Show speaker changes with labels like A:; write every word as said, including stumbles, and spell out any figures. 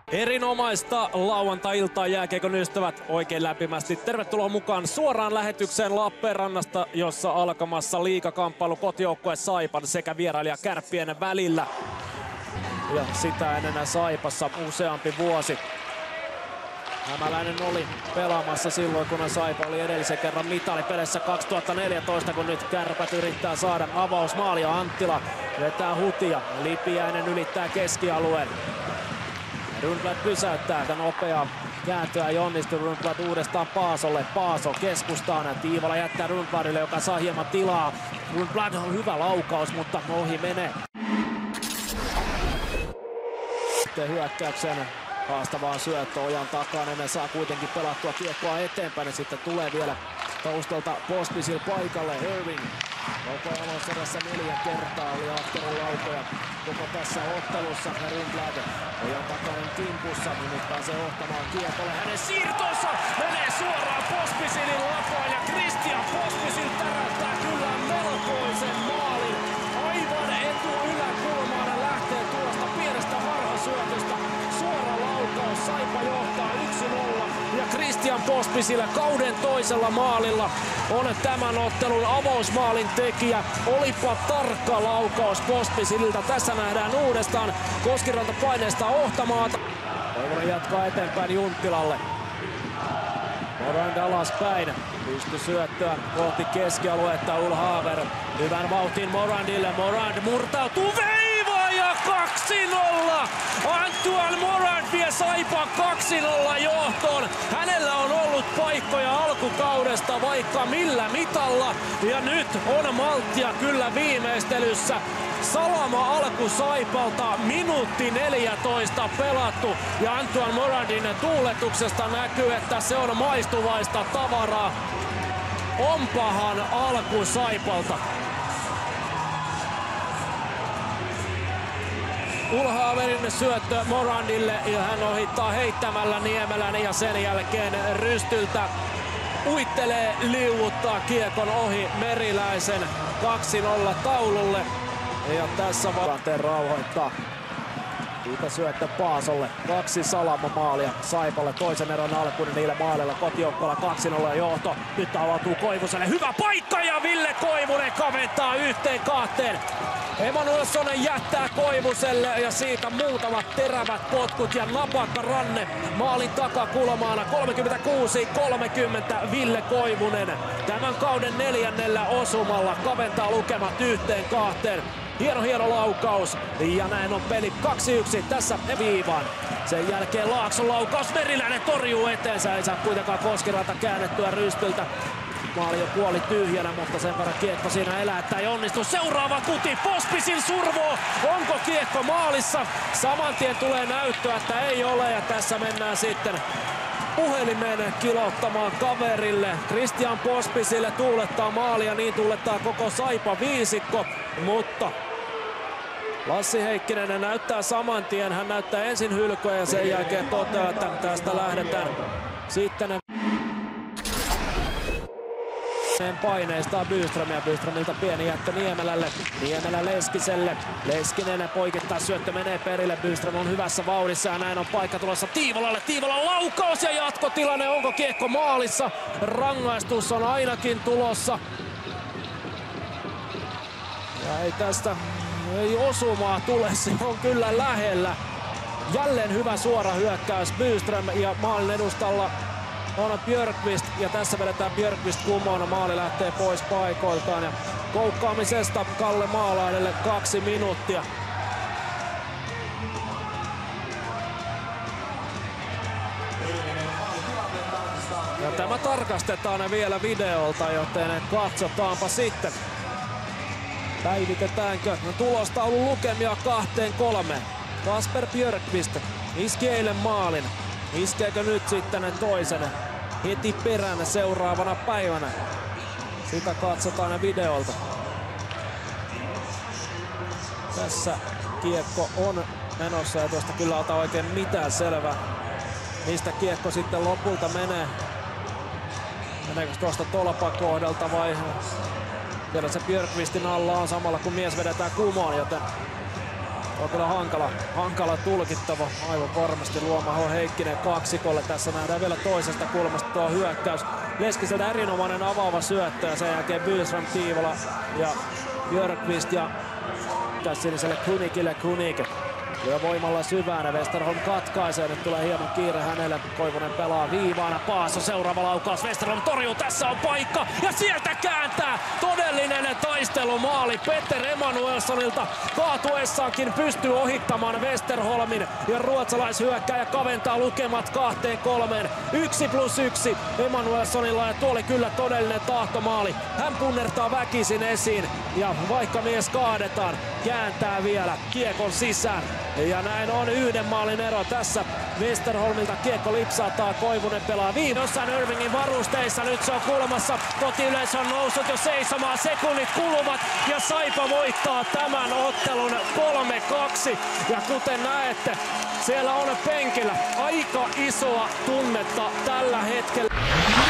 A: Erinomaista lauantai-iltaa jääkiekon ystävät oikein lämpimästi. Tervetuloa mukaan suoraan lähetykseen Lappeenrannasta, jossa alkamassa liigakamppailu kotijoukkue Saipan sekä vierailija Kärppien välillä. Ja sitä ennen Saipassa useampi vuosi. Hämäläinen oli pelaamassa silloin, kun Saipa oli edellisen kerran mitalipelissä kaksituhattaneljätoista, kun nyt Kärpät yrittää saada avausmaalia. Anttila vetää hutia, Lipiäinen ylittää keskialueen. Rundblad pysäyttää tätä nopeaa kääntöä ja onnistuu. Rundblad uudestaan Paasolle. Paaso keskustaan. Tiivala jättää Rundbladille, joka saa hieman tilaa. Rundblad on hyvä laukaus, mutta ohi menee. Sitten hyökkäyksen haastavaan syöttö Ojan takana. Ne saa kuitenkin pelattua kiekkoa eteenpäin. Ja sitten tulee vielä taustalta Pospisil paikalle. Irving. Koko aloisedässä neljä kertaa oli ahkerin laukoja koko tässä ottelussa. Rundblad Ojan takainen kimpussa, nyt pääsee ohtamaan kiekolle. Hänen siirtonsa menee suoraan Pospisilin lakoon ja Christian Pospisil täräyttää kyllä melkoisen maalin. Aivan etu yläkulmaan ja lähtee tuosta pienestä varhasyötöstä. Suora laukaus, Saipa johtaa yksi nolla ja Christian Pospisil kauden toisella maalilla on tämän ottelun avausmaalin tekijä. Olipa tarkka laukaus Pospisililta. Tässä nähdään uudestaan Koskiranta paineesta Ohtamaata. Toivonen jatkaa eteenpäin Junttilalle. Morand alaspäin. Pysty syöttöä kohti keskialuetta. Ulhaver hyvän vauhtiin Morandille. Morand murtautuu veivaan ja kaksi nolla! Antoine Morand vie Saipan kaksi nolla johtoon. Hänellä on ollut paikkoja alkukaudesta vaikka millä mitalla. Ja nyt on malttia kyllä viimeistelyssä. Salama alku Saipalta, minuutti neljätoista pelattu ja Antoine Morandin tuuletuksesta näkyy, että se on maistuvaista tavaraa. Onpahan alku Saipalta. Ulhaverin syöttö Morandille ja hän ohittaa heittämällä Niemelän ja sen jälkeen Rystyltä uittelee, liuuttaa kiekon ohi Meriläisen kaksi nolla taululle. Ja tässä tilanteen rauhoittaa. Siitä syöttö Paasolle. Kaksi Salama-maalia Saipalle toisen erän alkuun niillä maaleilla kotijoukkoilla kaksi nolla johto. Nyt avautuu Koivuselle. Hyvä paikka ja Ville Koivunen kaventaa yhteen kahteen. Emanuelssonen jättää Koivuselle ja siitä muutamat terävät potkut ja napakka ranne maalin takakulmaana. kolmekymmentäkuusi kolmekymmentä Ville Koivunen tämän kauden neljännellä osumalla kaventaa lukemat yhteen kahteen. Hieno hieno laukaus ja näin on peli kaksi yksi tässä viivaan. Sen jälkeen Laakson laukaus, Meriläinen torjuu eteensä, ei saa kuitenkaan Koskiranta käännettyä Rystyltä. Maali jo puoli tyhjänä, mutta sen verran kiekko siinä elää, että ei onnistu. Seuraava kuti, Pospisil survoo. Onko kiekko maalissa? Saman tien tulee näyttöä, että ei ole ja tässä mennään sitten puhelimeen kilottamaan kaverille. Christian Pospisille tuulettaa maalia, niin tuulettaa koko Saipa viisikko, mutta Lassi Heikkinen näyttää saman tien. Hän näyttää ensin hylkyä ja sen jälkeen toteaa, että tästä lähdetään sitten paineistaa Byströmiä. Byströmiltä pieni jättö Niemelälle. Niemelä Leskiselle. Leskinen poikittaa, syöttö menee perille. Byström on hyvässä vauhdissa ja näin on paikka tulossa Tiivolalle. Tiivolan laukaus ja jatkotilanne. Onko kiekko maalissa? Rangaistus on ainakin tulossa. Ja ei tästä ei osumaa tule, se on kyllä lähellä. Jälleen hyvä suora hyökkäys Byström ja maalin edustalla on Björkqvist ja tässä vedetään Björkqvist kumoon. Maali lähtee pois paikoiltaan ja koukkaamisesta Kalle Maalaidelle kaksi minuuttia. Ja tämä tarkastetaan vielä videolta, joten katsotaanpa sitten. Päivitetäänkö no, tulostaulun lukemia kahteen kolmeen. Kasper Björkqvist iski eilen maalin. Iskeekö nyt sitten toisen heti perään seuraavana päivänä? Sitä katsotaan videolta. Tässä kiekko on menossa ja tuosta kyllä ota oikein mitään selvää, mistä kiekko sitten lopulta menee. Meneekö tuosta tolpakohdalta vai siellä se Björkqvistin alla on samalla kun mies vedetään kumoon, joten on kyllä hankala, hankala tulkittava. Aivan varmasti Luomaho Heikkinen kaksikolle. Tässä nähdään vielä toisesta kulmasta tuo hyökkäys. Leskisen erinomainen avaava syöttö ja sen jälkeen Bylsram, Tiivola ja Björkqvist ja siniselle Kunikille Kunik. Ja voimalla syvään. Westerholm katkaisee. Nyt tulee hieman kiire hänelle. Koivunen pelaa viivaana. Paaso seuraava laukaus. Westerholm torjuu. Tässä on paikka. Ja sieltä kääntää. Todellinen taistelumaali Petter Emanuelssonilta. Kaatuessaankin pystyy ohittamaan Westerholmin. Ja ruotsalaishyökkääjä kaventaa lukemat kahteen kolmeen. Yksi plus yksi Emanuelssonilla. Ja tuo oli kyllä todellinen tahtomaali. Hän punnertaa väkisin esiin. Ja vaikka mies kaadetaan, kääntää vielä kiekon sisään. Ja näin on yhden maalin ero tässä. Westerholmilta kiekko lipsahtaa, Koivunen pelaa viivossan Irvingin varusteissa. Nyt se on kulmassa, kotiyleisö on noussut jo seisomaan, sekunnit kuluvat ja Saipa voittaa tämän ottelun kolme kaksi. Ja kuten näette, siellä on penkillä aika isoa tunnetta tällä hetkellä.